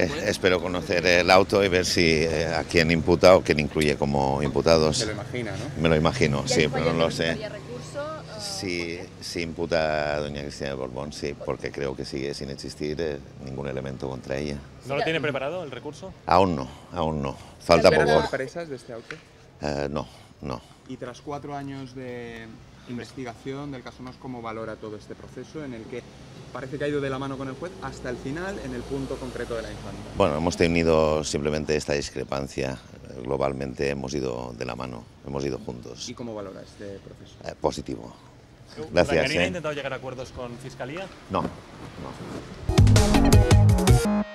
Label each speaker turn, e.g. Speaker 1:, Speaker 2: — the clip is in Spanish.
Speaker 1: Espero conocer el auto y ver si a quién imputa o quién incluye como imputados.
Speaker 2: Se lo imagina, ¿no?
Speaker 1: Me lo imagino, sí, pero no lo sé.
Speaker 3: ¿Habría recurso?
Speaker 1: Si imputa a doña Cristina de Borbón, sí, porque creo que sigue sin existir ningún elemento contra ella.
Speaker 4: ¿No lo tiene preparado el recurso?
Speaker 1: Aún no, aún no. Falta
Speaker 2: ¿Esperan
Speaker 1: poco.
Speaker 2: sorpresas de este auto?
Speaker 1: No, no.
Speaker 2: Y tras 4 años de investigación del caso Nos, ¿cómo valora todo este proceso en el que parece que ha ido de la mano con el juez hasta el final en el punto concreto de la infanta?
Speaker 1: Bueno, hemos tenido simplemente esta discrepancia. Globalmente hemos ido de la mano, hemos ido juntos.
Speaker 2: ¿Y cómo valora este proceso?
Speaker 1: Positivo. Gracias.
Speaker 4: ¿Urdangarín ha intentado llegar a acuerdos con Fiscalía?
Speaker 1: No, no.